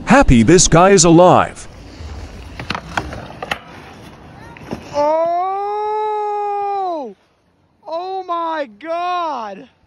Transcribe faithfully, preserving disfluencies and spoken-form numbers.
happy this guy is alive. Oh! Oh my God!